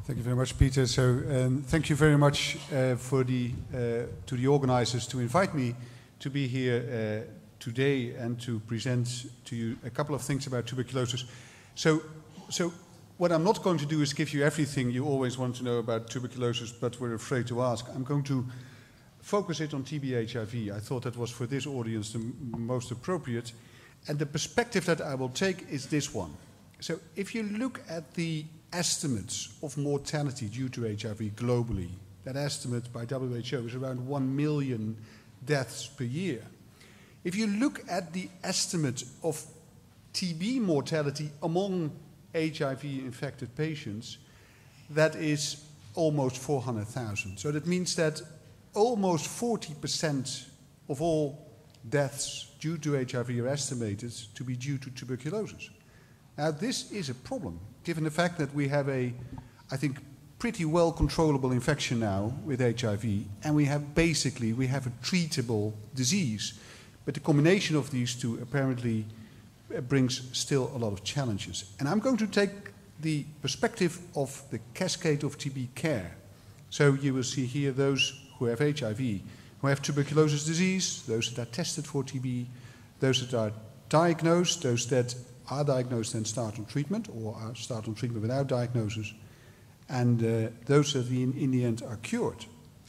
Thank you very much, Peter. So, thank you very much to the organizers to invite me to be here today and to present to you a couple of things about tuberculosis. So what I'm not going to do is give you everything you always want to know about tuberculosis, but were afraid to ask. I'm going to focus it on TB-HIV. I thought that was for this audience the most appropriate. And the perspective that I will take is this one. So if you look at the estimates of mortality due to HIV globally, that estimate by WHO is around 1 million deaths per year. If you look at the estimate of TB mortality among HIV-infected patients, that is almost 400,000. So that means that almost 40% of all deaths due to HIV are estimated to be due to tuberculosis. Now, this is a problem, given the fact that we have I think, pretty well controllable infection now with HIV, and we have a treatable disease. But the combination of these two apparently brings still a lot of challenges. And I'm going to take the perspective of the cascade of TB care. So you will see here those who have HIV, who have tuberculosis disease, those that are tested for TB, those that are diagnosed, those that are diagnosed and start on treatment, or start on treatment without diagnosis, and those that in the end are cured.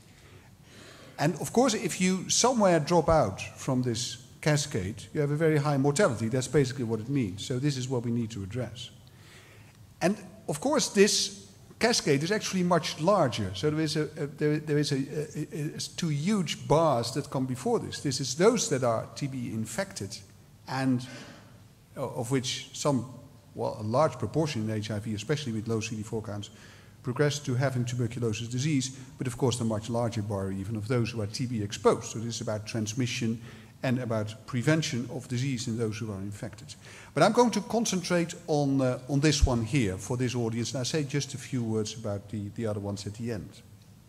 And of course, if you somewhere drop out from this cascade, you have a very high mortality. That's basically what it means. So this is what we need to address. And of course, this cascade is actually much larger. So there is two huge bars that come before this. This is those that are TB infected, and of which a large proportion in HIV, especially with low CD4 counts, progress to having tuberculosis disease, but of course the much larger bar even of those who are TB exposed. So this is about transmission and about prevention of disease in those who are infected. But I'm going to concentrate on this one here for this audience, and I'll say just a few words about the other ones at the end.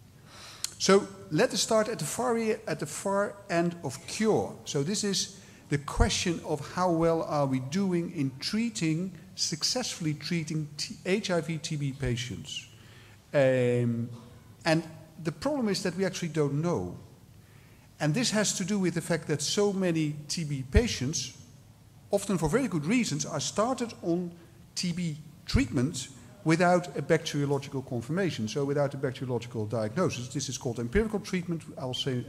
So let us start at the far end of cure. So this is the question of how well are we doing in successfully treating HIV-TB patients. And the problem is that we actually don't know. And this has to do with the fact that so many TB patients, often for very good reasons, are started on TB treatment without a bacteriological confirmation, so without a bacteriological diagnosis. This is called empirical treatment. I'll say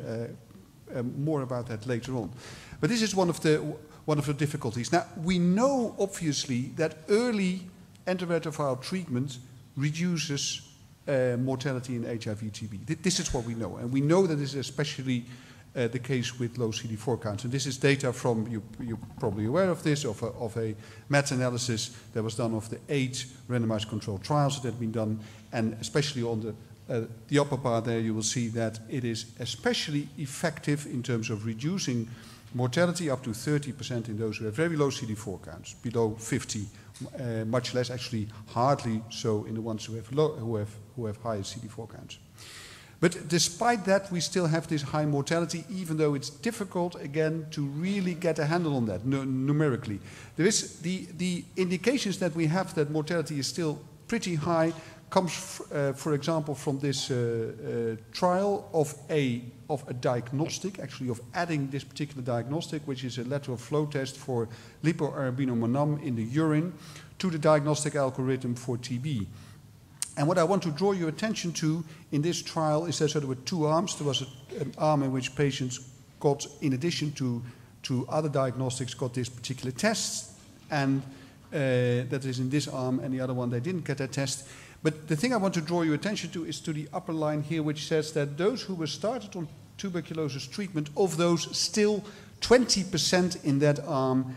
more about that later on. But this is one of the difficulties. Now, we know, obviously, that early antiretroviral treatment reduces mortality in HIV-TB. This is what we know. And we know that this is especially the case with low CD4 counts. And this is data from, you're probably aware of this, of a meta-analysis that was done of the 8 randomized controlled trials that had been done. And especially on the upper part there, you will see that it is especially effective in terms of reducing mortality up to 30% in those who have very low CD4 counts, below 50, much less, actually hardly so in the ones who have higher CD4 counts. But despite that, we still have this high mortality, even though it's difficult, again, to really get a handle on that numerically. There is the indications that we have that mortality is still pretty high comes, for example, from this trial of a diagnostic, actually of adding this particular diagnostic, which is a lateral flow test for lipoarabinomannan in the urine, to the diagnostic algorithm for TB. And what I want to draw your attention to in this trial is that there were 2 arms. There was an arm in which patients got, in addition to other diagnostics, got this particular test, and that is in this arm, and the other one, they didn't get that test. But the thing I want to draw your attention to is to the upper line here, which says that those who were started on tuberculosis treatment, of those still 20% in that arm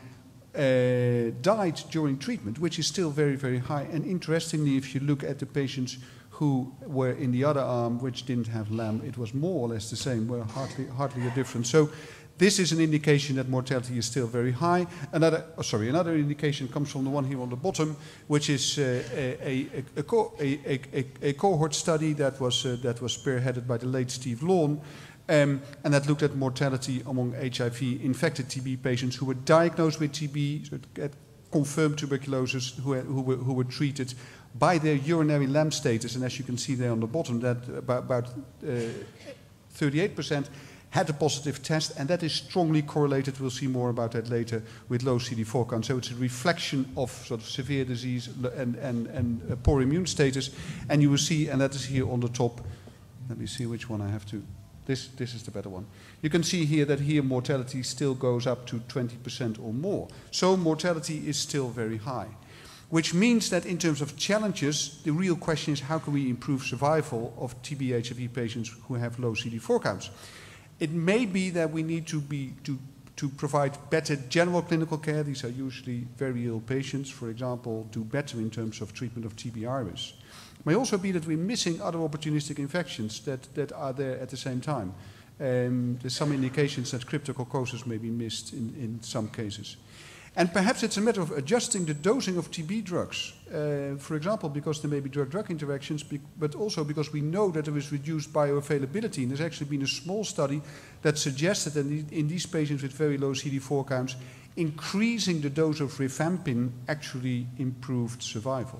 died during treatment, which is still very, very high. And interestingly, if you look at the patients who were in the other arm, which didn't have LAM, it was more or less the same, well, hardly a difference. So this is an indication that mortality is still very high. Another indication comes from the one here on the bottom, which is a cohort study that was spearheaded by the late Steve Lawn, and that looked at mortality among HIV-infected TB patients who were diagnosed with TB, so confirmed tuberculosis, who were treated by their urinary LAMP status, and as you can see there on the bottom, that about 38% had a positive test, and that is strongly correlated, we'll see more about that later, with low CD4 count. So it's a reflection of sort of severe disease and poor immune status. And you will see, and that is here on the top, let me see which one I have to, this is the better one. You can see here that here mortality still goes up to 20% or more. So mortality is still very high. Which means that in terms of challenges, the real question is how can we improve survival of TB-HIV patients who have low CD4 counts? It may be that we need to provide better general clinical care. These are usually very ill patients, for example, do better in terms of treatment of TB iris. It may also be that we're missing other opportunistic infections that are there at the same time. There's some indications that cryptococcosis may be missed in some cases. And perhaps it's a matter of adjusting the dosing of TB drugs. For example, because there may be drug-drug interactions, but also because we know that there is reduced bioavailability. And there's actually been a small study that suggested that in these patients with very low CD4 counts, increasing the dose of rifampin actually improved survival.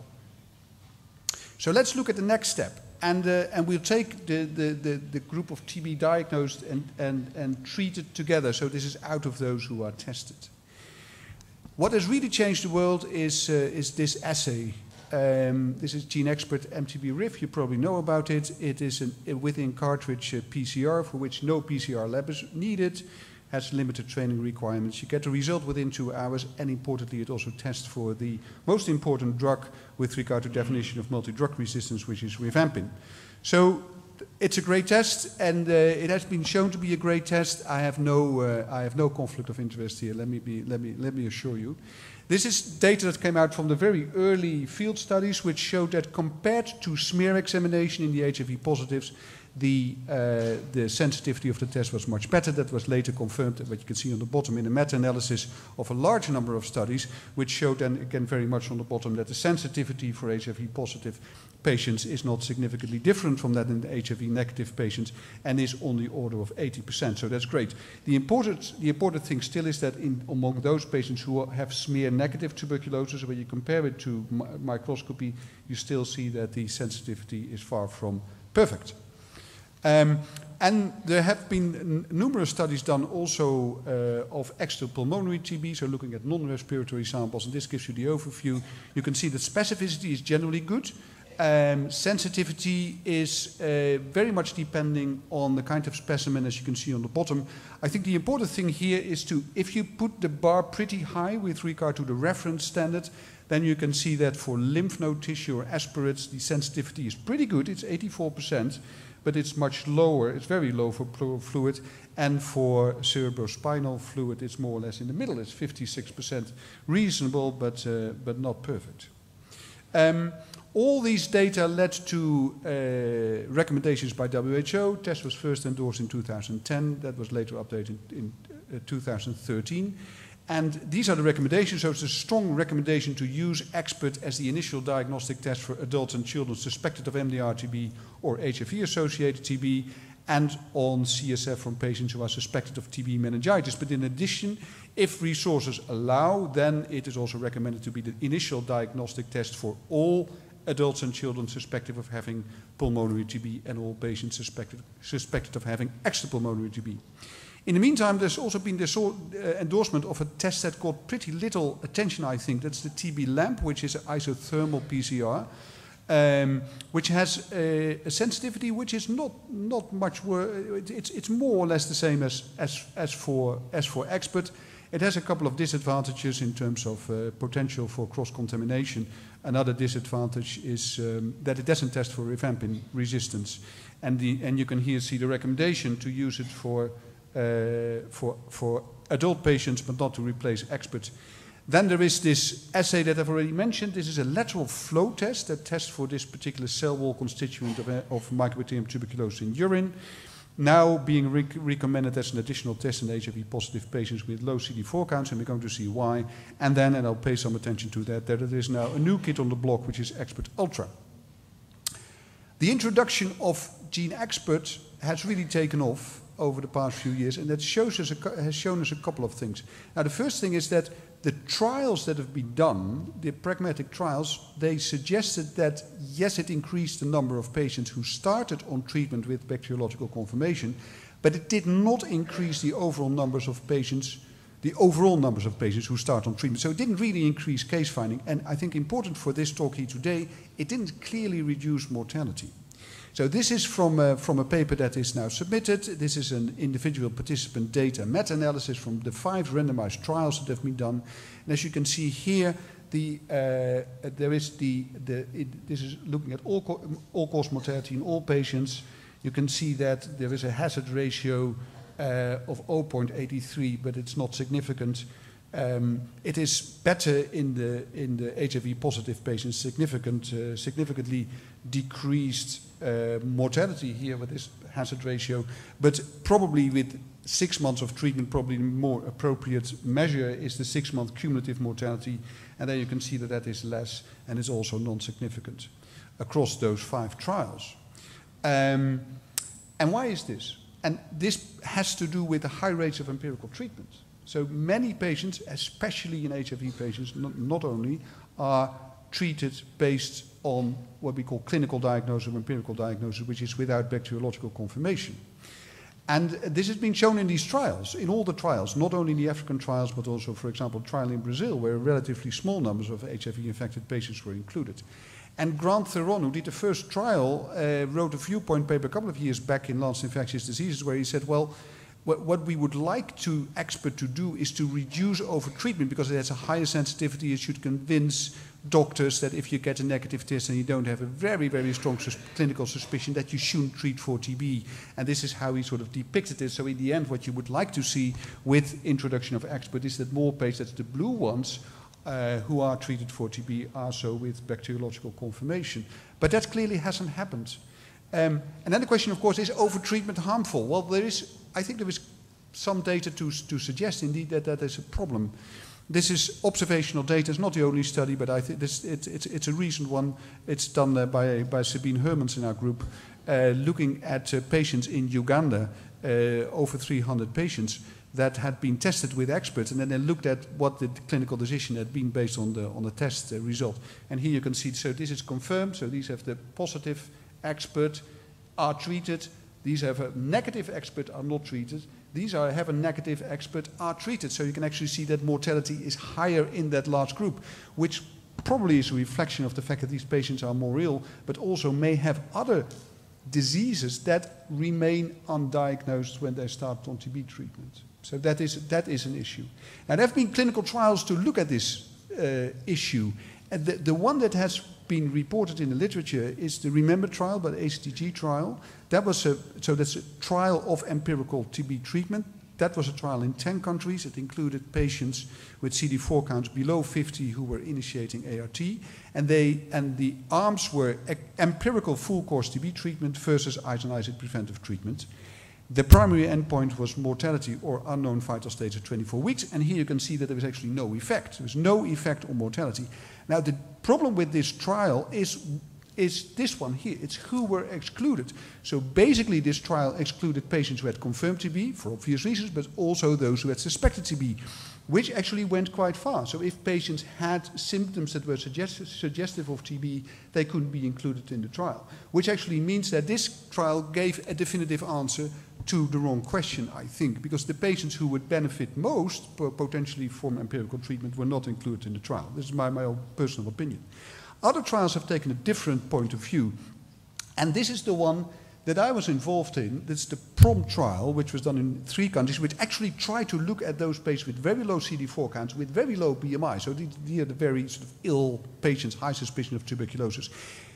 So let's look at the next step. And we'll take the group of TB diagnosed and treated together. So this is out of those who are tested. What has really changed the world is this assay. This is GeneXpert MTB-RIF. You probably know about it. It is a within cartridge PCR for which no PCR lab is needed. Has limited training requirements. You get the result within 2 hours, and importantly, it also tests for the most important drug with regard to definition of multi-drug resistance, which is rifampin. So it's a great test, and it has been shown to be a great test. I have no conflict of interest here. Let me assure you. This is data that came out from the very early field studies, which showed that compared to smear examination in the HIV positives, the sensitivity of the test was much better. That was later confirmed, what you can see on the bottom, in a meta-analysis of a large number of studies, which showed then again very much on the bottom that the sensitivity for HIV positive patients is not significantly different from that in the HIV negative patients and is on the order of 80%. So that's great. The important thing still is that among those patients who have smear negative tuberculosis, when you compare it to microscopy, you still see that the sensitivity is far from perfect. And there have been numerous studies done also of extrapulmonary TB, so looking at non-respiratory samples, and this gives you the overview. You can see that specificity is generally good. Sensitivity is very much depending on the kind of specimen, as you can see on the bottom. I think the important thing here is if you put the bar pretty high with regard to the reference standard, then you can see that for lymph node tissue or aspirates, the sensitivity is pretty good. It's 84%. But it's much lower, it's very low for pleural fluid, and for cerebrospinal fluid, it's more or less in the middle. It's 56% reasonable, but not perfect. All these data led to recommendations by WHO. Test was first endorsed in 2010. That was later updated in 2013. And these are the recommendations. So it's a strong recommendation to use XPERT as the initial diagnostic test for adults and children suspected of MDR-TB or HIV-associated TB, and on CSF from patients who are suspected of TB meningitis. But in addition, if resources allow, then it is also recommended to be the initial diagnostic test for all adults and children suspected of having pulmonary TB and all patients suspected of having extrapulmonary TB. In the meantime, there's also been this endorsement of a test that got pretty little attention, I think. That's the TB LAMP, which is an isothermal PCR, which has a sensitivity which is not much worse. It's more or less the same as for XPERT. It has a couple of disadvantages in terms of potential for cross-contamination. Another disadvantage is that it doesn't test for rifampin resistance. And you can here see the recommendation to use it for adult patients, but not to replace XPERT. Then there is this assay that I've already mentioned. This is a lateral flow test that tests for this particular cell wall constituent of Mycobacterium tuberculosis in urine. Now being recommended as an additional test in HIV-positive patients with low CD4 counts, and we're going to see why. And then, and I'll pay some attention to that, there is now a new kit on the block, which is XPERT Ultra. The introduction of GeneXpert has really taken off, over the past few years, and that has shown us a couple of things. Now, the first thing is that the trials that have been done, the pragmatic trials, they suggested that, yes, it increased the number of patients who started on treatment with bacteriological confirmation, but it did not increase the overall numbers of patients who start on treatment. So it didn't really increase case finding. And I think important for this talk here today, it didn't clearly reduce mortality. So this is from a paper that is now submitted. This is an individual participant data meta-analysis from the 5 randomized trials that have been done. And as you can see here, this is looking at all-cause mortality in all patients. You can see that there is a hazard ratio of 0.83, but it's not significant. It is better in the HIV-positive patients, significantly decreased mortality here with this hazard ratio, but probably with 6 months of treatment, probably the more appropriate measure is the 6-month cumulative mortality, and then you can see that that is less and is also non-significant across those 5 trials. And why is this? And this has to do with the high rates of empirical treatment. So many patients, especially in HIV patients, not only, are treated based on what we call clinical diagnosis or empirical diagnosis, which is without bacteriological confirmation. And this has been shown in these trials, in all the trials, not only in the African trials, but also, for example, a trial in Brazil, where relatively small numbers of HIV-infected patients were included. And Grant Theron, who did the first trial, wrote a viewpoint paper a couple of years back in Lancet Infectious Diseases, where he said, well, what we would like expert to do is to reduce overtreatment, because it has a higher sensitivity. It should convince doctors that if you get a negative test and you don't have a very, very strong clinical suspicion, that you shouldn't treat for TB. And this is how he sort of depicted it. So in the end, what you would like to see with introduction of expert is that more patients, the blue ones, who are treated for TB are so with bacteriological confirmation. But that clearly hasn't happened. And then the question, of course, is overtreatment harmful? Well, I think there is some data to suggest indeed that that is a problem. This is observational data. It's not the only study, but I think it's a recent one. It's done by Sabine Hermans in our group, looking at patients in Uganda, over 300 patients that had been tested with experts, and then they looked at what the clinical decision had been based on the test result. And here you can see, so this is confirmed. So these have the positive expert are treated. These have a negative expert are not treated. These have a negative expert are treated. So you can actually see that mortality is higher in that large group, which probably is a reflection of the fact that these patients are more ill, but also may have other diseases that remain undiagnosed when they start on TB treatment. So that is an issue. Now, there have been clinical trials to look at this issue. And the one that has been reported in the literature is the REMEMBER trial, but ACTG trial. That's a trial of empirical TB treatment. That was a trial in 10 countries. It included patients with CD4 counts below 50 who were initiating ART. And the arms were empirical full-course TB treatment versus isoniazid preventive treatment. The primary endpoint was mortality or unknown vital states at 24 weeks. And here you can see that there was actually no effect. There was no effect on mortality. Now, the problem with this trial is this one here. It's who were excluded. So basically, this trial excluded patients who had confirmed TB for obvious reasons, but also those who had suspected TB, which actually went quite far. So if patients had symptoms that were suggestive of TB, they couldn't be included in the trial, which actually means that this trial gave a definitive answer to the wrong question, I think, because the patients who would benefit most potentially from empirical treatment were not included in the trial. This is my own personal opinion. Other trials have taken a different point of view, and this is the one that I was involved in. That's the PROM trial, which was done in 3 countries, which actually tried to look at those patients with very low CD4 counts, with very low BMI. So these are the very sort of ill patients, high suspicion of tuberculosis.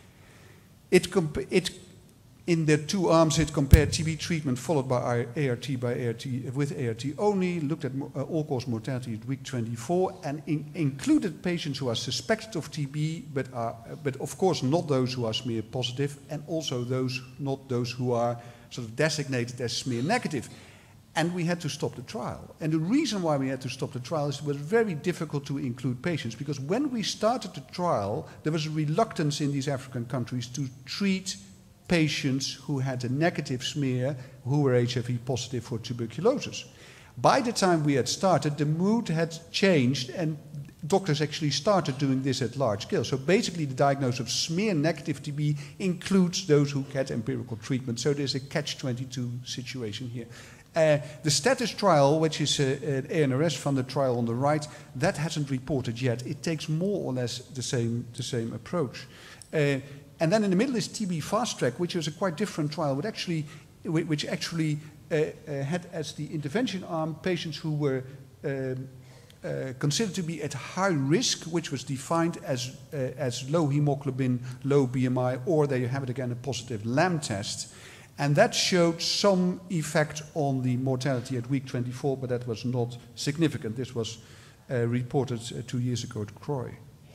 In the 2 arms, it compared TB treatment followed by ART with ART only, looked at all-cause mortality at week 24, and included patients who are suspected of TB, but of course not those who are smear positive, and also not those who are sort of designated as smear negative. And we had to stop the trial. And the reason why we had to stop the trial is it was very difficult to include patients, because when we started the trial, there was a reluctance in these African countries to treat patients who had a negative smear who were HIV positive for tuberculosis. By the time we had started, the mood had changed and doctors actually started doing this at large scale. So basically the diagnosis of smear negative TB includes those who get empirical treatment. So there's a catch-22 situation here. The status trial, which is an ANRS-funded trial on the right, that hasn't reported yet. It takes more or less the same approach. And then in the middle is TB Fast Track, which is a quite different trial, which actually had as the intervention arm patients who were considered to be at high risk, which was defined as low hemoglobin, low BMI, or they have it again a positive LAM test. And that showed some effect on the mortality at week 24, but that was not significant. This was reported 2 years ago at CROI.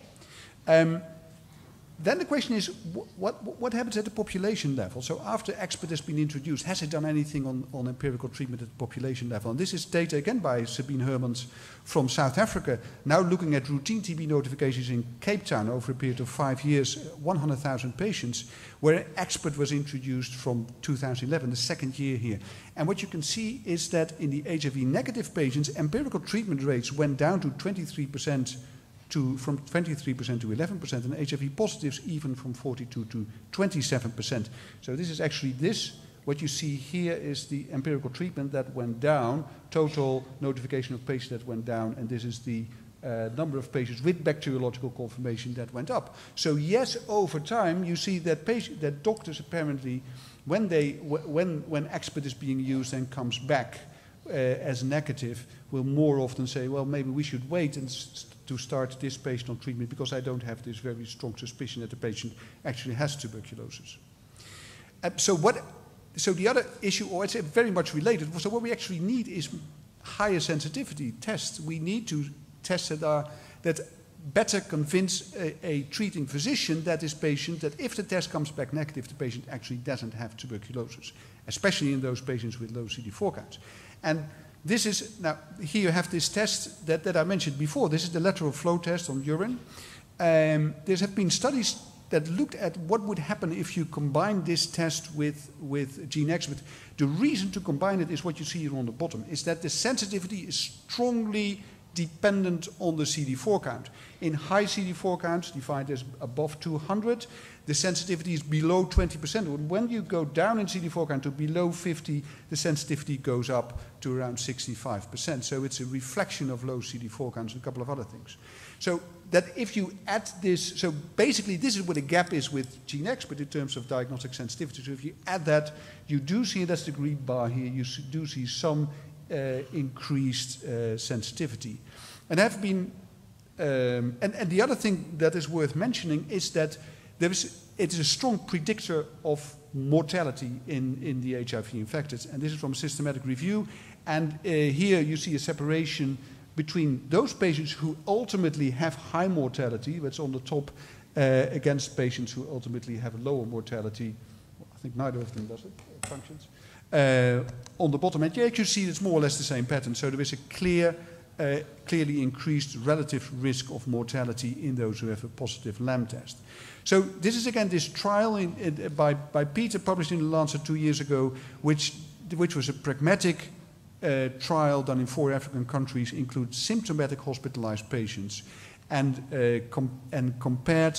Then the question is, what happens at the population level? So after ExPERT has been introduced, has it done anything on empirical treatment at the population level? And this is data, again, by Sabine Hermans from South Africa, now looking at routine TB notifications in Cape Town over a period of 5 years, 100,000 patients, where ExPERT was introduced from 2011, the second year here. And what you can see is that in the HIV-negative patients, empirical treatment rates went down to 23%, from 23% to 11%, and HIV positives even from 42 to 27%. So this is actually what you see here is the empirical treatment that went down, total notification of patients that went down, and this is the number of patients with bacteriological confirmation that went up. So yes, over time you see that doctors apparently, when ExPERT is being used and comes back as negative, will more often say, well, maybe we should wait to start this patient on treatment because I don't have this very strong suspicion that the patient actually has tuberculosis. So the other issue, or it's very much related, so what we actually need is higher sensitivity tests. We need to tests that better convince a treating physician that this patient, that if the test comes back negative, the patient actually doesn't have tuberculosis, especially in those patients with low CD4 counts. And this is, now here you have this test that I mentioned before. This is the lateral flow test on urine. There have been studies that looked at what would happen if you combine this test with GeneXpert. The reason to combine it is what you see here on the bottom, is that the sensitivity is strongly dependent on the CD4 count. In high CD4 counts, defined as above 200, the sensitivity is below 20%. When you go down in CD4 count to below 50, the sensitivity goes up to around 65%. So it's a reflection of low CD4 counts and a couple of other things. So that if you add this, so basically this is what the gap is with GeneXpert in terms of diagnostic sensitivity. So if you add that, you do see, that's the green bar here, you do see some increased sensitivity. And have been, and the other thing that is worth mentioning is that it is a strong predictor of mortality in the HIV infected. And this is from a systematic review. And here you see a separation between those patients who ultimately have high mortality, that's on the top, against patients who ultimately have a lower mortality. Well, I think neither of them does it, functions. On the bottom end, yeah, you see it's more or less the same pattern. So there is a clearly increased relative risk of mortality in those who have a positive LAM test. So this is again this trial by Peter, published in The Lancet 2 years ago, which was a pragmatic trial done in 4 African countries, include symptomatic hospitalized patients, and compared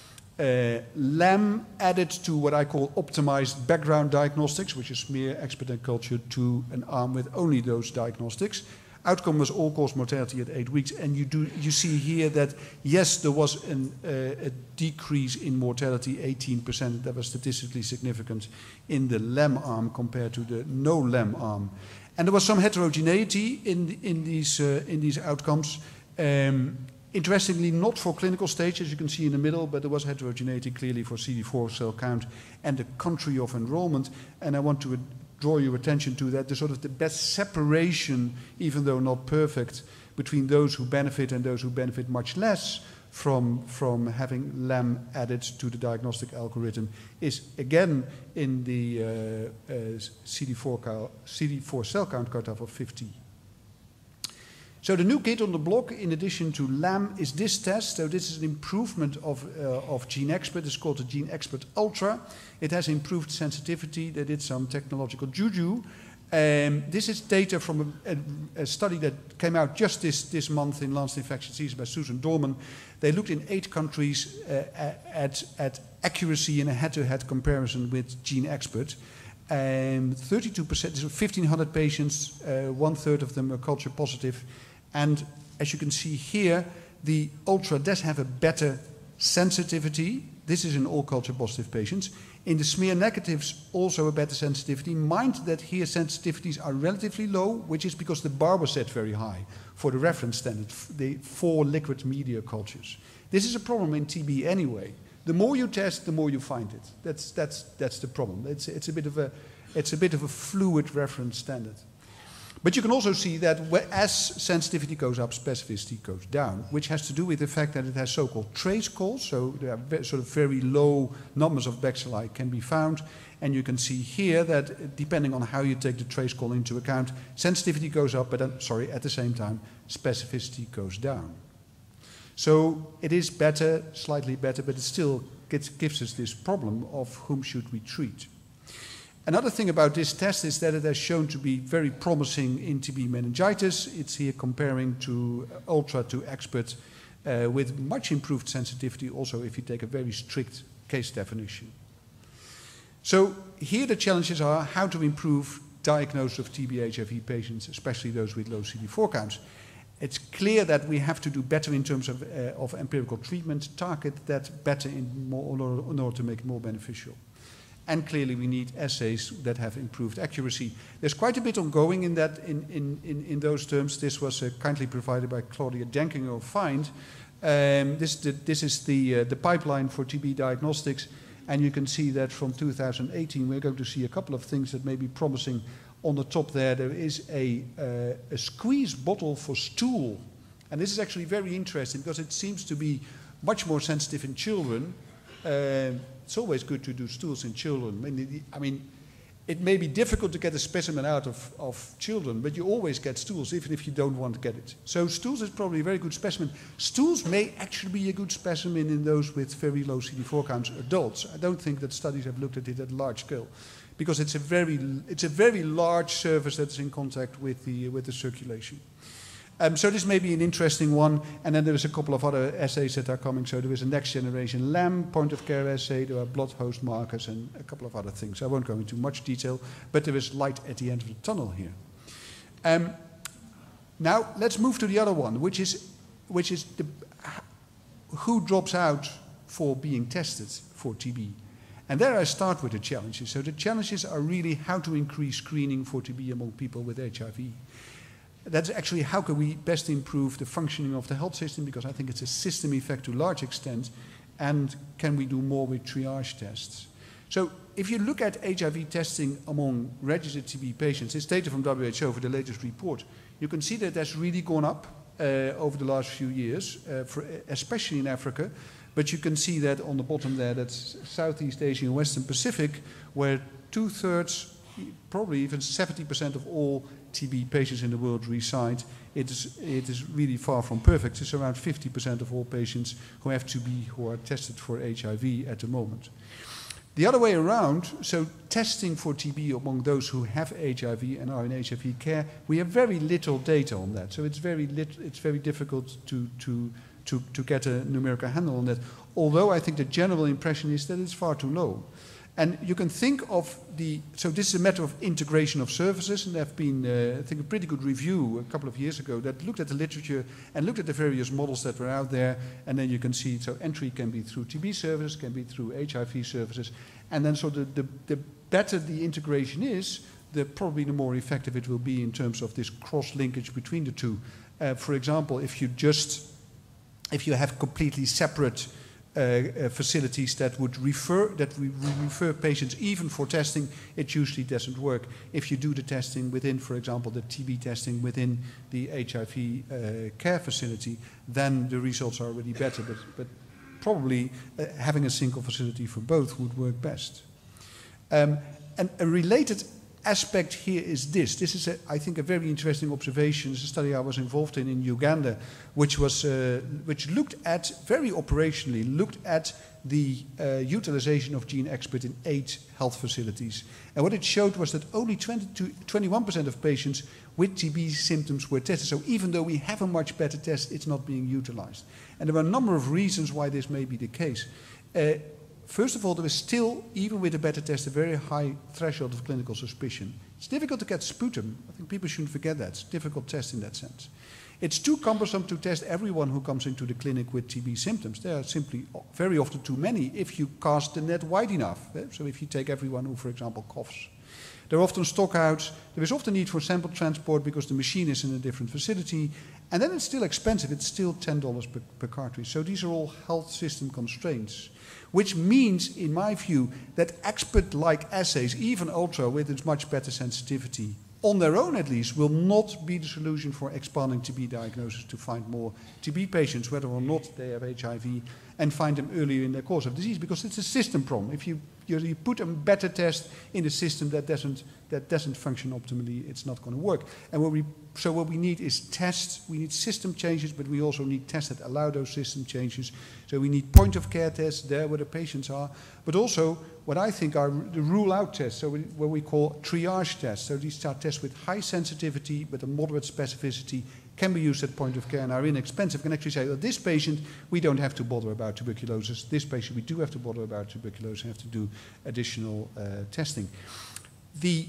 LAM added to what I call optimized background diagnostics, which is smear, ExPERT, and culture, to an arm with only those diagnostics. Outcome was all-cause mortality at 8 weeks, and you see here that yes, there was a decrease in mortality, 18%. That was statistically significant in the LAM arm compared to the no LAM arm, and there was some heterogeneity in these outcomes. Interestingly, not for clinical stage, as you can see in the middle, but there was heterogeneity clearly for CD4 cell count and the country of enrollment. And I want to draw your attention to that, the best separation, even though not perfect, between those who benefit and those who benefit much less from having LAM added to the diagnostic algorithm is again in the CD4 cell count cutoff of 50. So the new kid on the block, in addition to LAM, is this test. So this is an improvement of GeneXpert. It's called the GeneXpert Ultra. It has improved sensitivity. They did some technological juju. This is data from a study that came out just this month in Lancet Infectious Diseases by Susan Dorman. They looked in 8 countries at accuracy in a head-to-head comparison with GeneXpert. 32%, so 1,500 patients, 1/3 of them are culture positive. And as you can see here, the Ultra does have a better sensitivity. This is in all culture positive patients. In the smear negatives, also a better sensitivity. Mind that here sensitivities are relatively low, which is because the bar was set very high for the reference standard, the 4 liquid media cultures. This is a problem in TB anyway. The more you test, the more you find it. That's the problem. It's a bit of a fluid reference standard. But you can also see that as sensitivity goes up, specificity goes down, which has to do with the fact that it has so-called trace calls, so there are sort of very low numbers of bacilli can be found, and you can see here that depending on how you take the trace call into account, sensitivity goes up, but at the same time, specificity goes down. So it is better, slightly better, but it still gives us this problem of whom should we treat. Another thing about this test is that it has shown to be very promising in TB meningitis. It's here comparing to Ultra to Expert with much improved sensitivity also if you take a very strict case definition. So here the challenges are how to improve diagnosis of TB-HIV patients, especially those with low CD4 counts. It's clear that we have to do better in terms of empirical treatment, target that better in order to make it more beneficial. And clearly we need assays that have improved accuracy. There's quite a bit ongoing in that, in those terms. This was kindly provided by Claudia Denkinger of FIND. This is the pipeline for TB diagnostics, and you can see that from 2018 we're going to see a couple of things that may be promising. On the top there is a squeeze bottle for stool, and this is actually very interesting because it seems to be much more sensitive in children. It's always good to do stools in children. I mean, it may be difficult to get a specimen out of children, but you always get stools, even if you don't want to get it. So stools is probably a very good specimen. Stools may actually be a good specimen in those with very low CD4 counts, adults. I don't think that studies have looked at it at large scale, because it's a very large surface that's in contact with the circulation. So this may be an interesting one, and then there is a couple of other assays that are coming. So there is a next generation LAM point-of-care assay, there are blood host markers, and a couple of other things. I won't go into much detail, but there is light at the end of the tunnel here. Now let's move to the other one, which is who drops out for being tested for TB. And there I start with the challenges. So the challenges are really how to increase screening for TB among people with HIV. That's actually how can we best improve the functioning of the health system, because I think it's a system effect to a large extent, and can we do more with triage tests. So if you look at HIV testing among registered TB patients, it's data from WHO for the latest report, you can see that that's really gone up over the last few years, especially in Africa, but you can see that on the bottom there, that's Southeast Asia and Western Pacific, where 2/3, probably even 70% of all TB patients in the world reside. It is really far from perfect. It's around 50% of all patients who have TB who are tested for HIV at the moment. The other way around, so testing for TB among those who have HIV and are in HIV care, we have very little data on that. So it's very difficult to get a numerical handle on that. Although I think the general impression is that it's far too low. And you can think of so this is a matter of integration of services, and there have been, I think, a pretty good review a couple of years ago that looked at the literature and looked at the various models that were out there, and then you can see, so entry can be through TB services, can be through HIV services, and then so the better the integration is, probably the more effective it will be in terms of this cross-linkage between the two. For example, if you have completely separate facilities that would refer patients even for testing, it usually doesn't work. If you do the testing within, for example, the TB testing within the HIV care facility, then the results are already better. But probably having a single facility for both would work best. And a related aspect here is this. This is, I think, a very interesting observation. It's a study I was involved in Uganda, which looked at, very operationally, looked at the utilization of GeneXpert in 8 health facilities. And what it showed was that only 21% of patients with TB symptoms were tested. So even though we have a much better test, it's not being utilized. And there are a number of reasons why this may be the case. First of all, there is still, even with a better test, a very high threshold of clinical suspicion. It's difficult to get sputum. I think people shouldn't forget that. It's a difficult test in that sense. It's too cumbersome to test everyone who comes into the clinic with TB symptoms. There are simply very often too many if you cast the net wide enough. So if you take everyone who, for example, coughs. There are often stockouts. There is often need for sample transport because the machine is in a different facility. And then it's still expensive. It's still $10 per cartridge. So these are all health system constraints, which means, in my view, that expert-like assays, even ultra with its much better sensitivity, on their own at least, will not be the solution for expanding TB diagnosis to find more TB patients, whether or not they have HIV, and find them earlier in their course of disease, because it's a system problem. If you put a better test in a system that doesn't function optimally, it's not going to work. And what we need is tests. We need system changes, but we also need tests that allow those system changes. So we need point-of-care tests there where the patients are, but also what I think are the rule-out tests, so what we call triage tests. So these are tests with high sensitivity but a moderate specificity, can be used at point of care and are inexpensive, can actually say, well, this patient, we don't have to bother about tuberculosis. This patient, we do have to bother about tuberculosis and have to do additional testing. The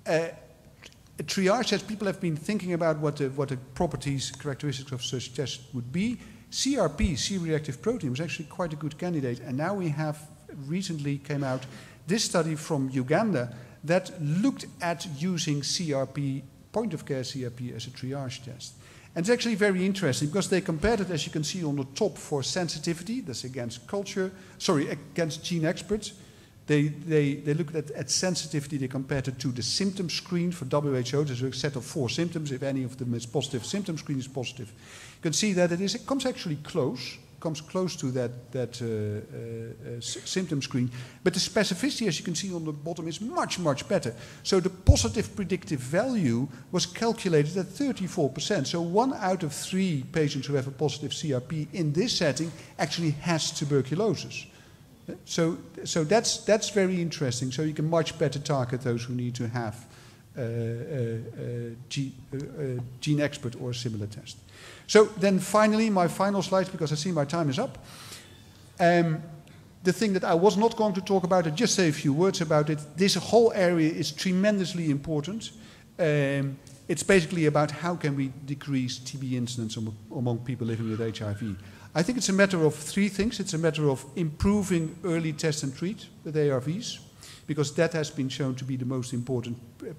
triage tests, people have been thinking about what the properties, characteristics of such tests would be. CRP, C-reactive protein, was actually quite a good candidate. And now we have, recently came out, this study from Uganda that looked at using CRP, point-of-care CRP, as a triage test. And it's actually very interesting because they compared it, as you can see on the top, for sensitivity, that's against against GeneXpert. They looked at sensitivity, they compared it to the symptom screen for WHO. There's a set of 4 symptoms. If any of them is positive, symptom screen is positive. You can see that it comes actually comes close to that symptom screen. But the specificity, as you can see on the bottom, is much, much better. So the positive predictive value was calculated at 34%. So 1 out of 3 patients who have a positive CRP in this setting actually has tuberculosis. So that's very interesting. So you can much better target those who need to have GeneXpert or a similar test. So then finally, my final slides, because I see my time is up. The thing that I was not going to talk about, I'll just say a few words about it. This whole area is tremendously important. It's basically about how can we decrease TB incidence among people living with HIV. I think it's a matter of 3 things. It's a matter of improving early test and treat with ARVs, because that has been shown to be the most important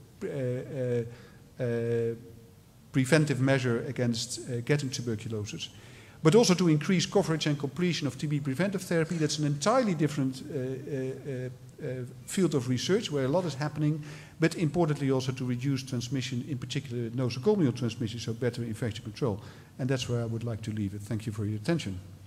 preventive measure against getting tuberculosis. But also to increase coverage and completion of TB preventive therapy. That's an entirely different field of research where a lot is happening, but importantly also to reduce transmission, in particular nosocomial transmission, so better infection control. And that's where I would like to leave it. Thank you for your attention.